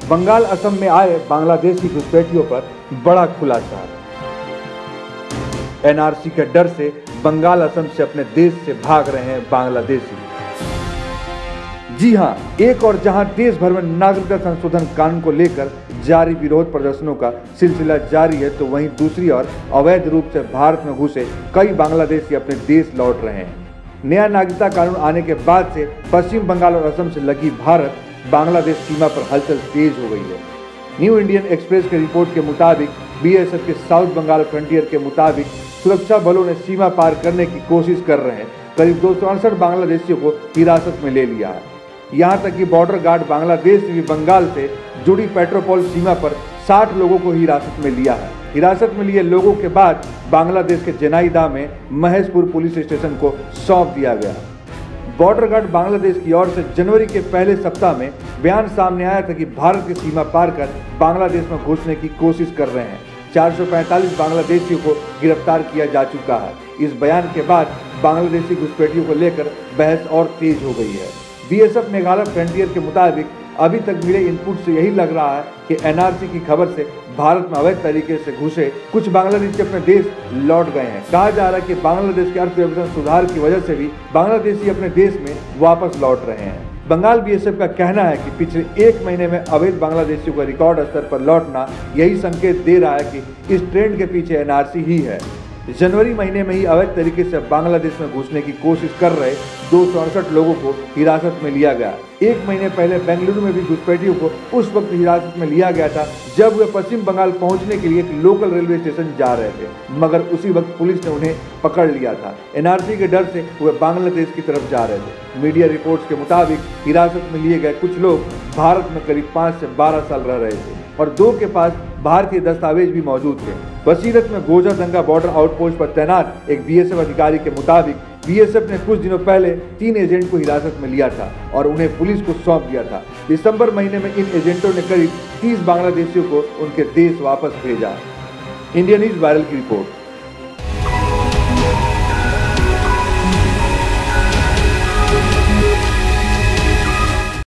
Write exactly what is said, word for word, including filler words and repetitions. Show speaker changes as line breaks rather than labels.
बंगाल असम में आए बांग्लादेशी घुसपैठियों पर बड़ा खुलासा। एनआरसी के डर से बंगाल असम से अपने देश से भाग रहे हैं बांग्लादेशी। जी हां, एक और जहां देश भर में नागरिकता संशोधन कानून को लेकर जारी विरोध प्रदर्शनों का सिलसिला जारी है, तो वहीं दूसरी ओर अवैध रूप से भारत में घुसे कई बांग्लादेशी अपने देश लौट रहे हैं। नया नागरिकता कानून आने के बाद से पश्चिम बंगाल और असम से लगी भारत बांग्लादेश सीमा पर हलचल तेज हो गई है। न्यू इंडियन एक्सप्रेस के रिपोर्ट के मुताबिक बीएसएफ के साउथ बंगाल फ्रंटियर के मुताबिक सुरक्षा बलों ने सीमा पार करने की कोशिश कर रहे हैं करीब दो सौ अड़सठ बांग्लादेशियों को हिरासत में ले लिया है। यहाँ तक कि बॉर्डर गार्ड बांग्लादेश ने भी बंगाल से जुड़ी पेट्रोपोल सीमा पर साठ लोगों को हिरासत में लिया है। हिरासत में लिए लोगों के बाद बांग्लादेश के जेनाइदा में महेशपुर पुलिस स्टेशन को सौंप दिया गया। बॉर्डर गार्ड बांग्लादेश की ओर से जनवरी के पहले सप्ताह में बयान सामने आया था कि भारत की सीमा पार कर बांग्लादेश में घुसने की कोशिश कर रहे हैं। चार सौ पैंतालीस बांग्लादेशियों को गिरफ्तार किया जा चुका है। इस बयान के बाद बांग्लादेशी घुसपैठियों को लेकर बहस और तेज हो गई है। बीएसएफ मेघालय फ्रंटियर के मुताबिक अभी तक मिले इनपुट से यही लग रहा है कि एनआरसी की खबर से भारत में अवैध तरीके से घुसे कुछ बांग्लादेशी अपने देश लौट गए हैं। कहा जा रहा है कि बांग्लादेश के अर्थव्यवस्था सुधार की वजह से भी बांग्लादेशी अपने देश में वापस लौट रहे हैं। बंगाल बीएसएफ का कहना है कि पिछले एक महीने में अवैध बांग्लादेशियों का रिकॉर्ड स्तर पर लौटना यही संकेत दे रहा है कि इस ट्रेंड के पीछे एनआरसी ही है। जनवरी महीने में ही अवैध तरीके से बांग्लादेश में घुसने की कोशिश कर रहे दो सौ अड़सठ लोगों को हिरासत में लिया गया। एक महीने पहले बेंगलुरु में भी घुसपैठियों को उस वक्त हिरासत में लिया गया था जब वे पश्चिम बंगाल पहुंचने के लिए एक लोकल रेलवे स्टेशन जा रहे थे, मगर उसी वक्त पुलिस ने उन्हें पकड़ लिया था। एनआरसी के डर से वे बांग्लादेश की तरफ जा रहे थे। मीडिया रिपोर्ट्स के मुताबिक हिरासत में लिए गए कुछ लोग भारत में करीब पाँच से बारह साल रह रहे थे और दो के पास भारतीय दस्तावेज भी मौजूद थे। बसीरत में गोजा दंगा बॉर्डर आउटपोस्ट पर तैनात एक बीएसएफ अधिकारी के मुताबिक बीएसएफ ने कुछ दिनों पहले तीन एजेंट को हिरासत में लिया था और उन्हें पुलिस को सौंप दिया था। दिसंबर महीने में इन एजेंटों ने करीब तीस बांग्लादेशियों को उनके देश वापस भेजा। इंडिया न्यूज वायरल की रिपोर्ट।